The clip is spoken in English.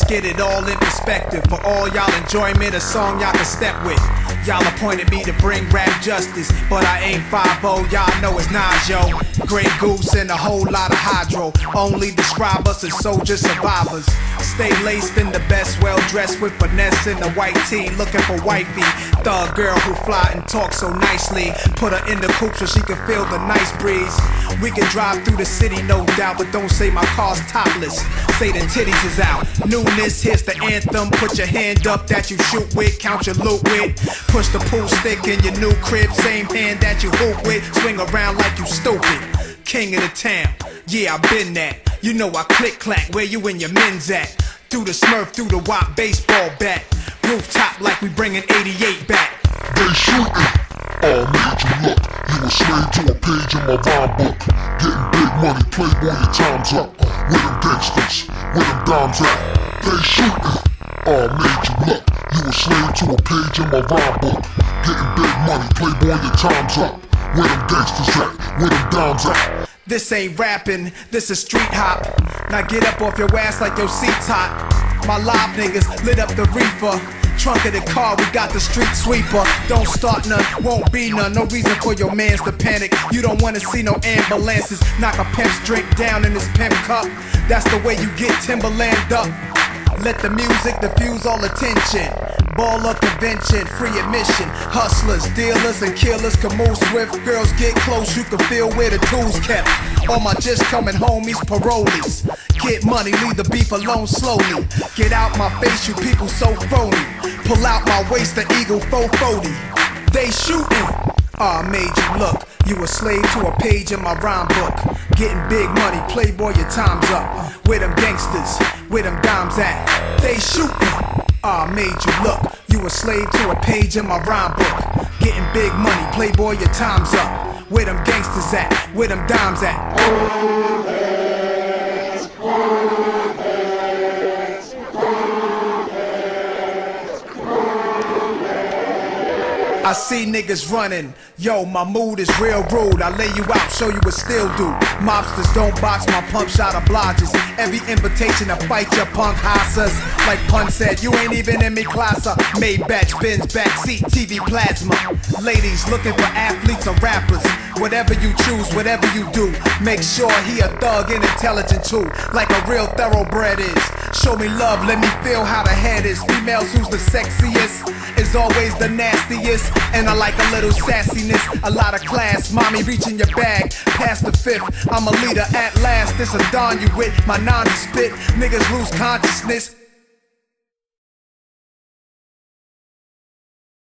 get it all in perspective. For all y'all enjoyment, a song y'all can step with. Y'all appointed me to bring rap justice, but I ain't 5-0, y'all know it's Nas, yo. Grey Goose and a whole lot of hydro. Only describe us as soldier survivors. Stay laced in the best, well dressed with finesse in the white tee, looking for wifey. Thug girl who fly and talk so nicely. Put her in the coupe so she can feel the nice breeze. We can drive through the city, no doubt, but don't say my car's topless. Say the titties is out. Newness, here's the anthem. Put your hand up that you shoot with, count your loot with. Push the pool stick in your new crib, same hand that you hoop with. Swing around like you stupid. King of the town, yeah, I been that. You know I click clack, where you and your men's at? Through the Smurf, through the Wop baseball bat. Rooftop like we bringing 88 back. They shootin', all made you look. You a slave to a page in my rhyme book. Getting big money, playboy, your time's up. Where them gangsters, where them dimes at? They shootin', all made you look. You a slave to a page in my rhyme book. Getting big money, playboy, your time's up. Where them gangsters at? Where them dimes at? This ain't rapping, this is street hop. Now get up off your ass like your seat's hot. My live niggas lit up the reefer. Trunk of the car, we got the street sweeper. Don't start none, won't be none. No reason for your mans to panic. You don't wanna see no ambulances. Knock a pimp's drink down in his pimp cup. That's the way you get Timberland up. Let the music diffuse all attention. Baller convention, free admission. Hustlers, dealers, and killers can move swift. Girls get close, you can feel where the tools kept. All my just coming homies, parolees. Get money, leave the beef alone slowly. Get out my face, you people so phony. Pull out my waist, the Eagle 440. They shootin', I made you look. You a slave to a page in my rhyme book. Getting big money, playboy, your time's up. Where them gangsters, where them dimes at? They shootin', I made you look. You a slave to a page in my rhyme book. Getting big money, playboy, your time's up. Where them gangsters at? Where them dimes at? I see niggas running, yo, my mood is real rude. I lay you out, show you what still do. Mobsters don't box, my pump shot obliges. Every invitation to fight your punk houses. Like Pun said, you ain't even in me classa. Maybach, Benz, backseat, TV plasma. Ladies looking for athletes or rappers. Whatever you choose, whatever you do, make sure he a thug and intelligent too. Like a real thoroughbred is. Show me love, let me feel how the head is. Females who's the sexiest is always the nastiest. And I like a little sassiness, a lot of class. Mommy reaching your bag, past the fifth. I'm a leader at last, this a don you with. My non spit, niggas lose consciousness.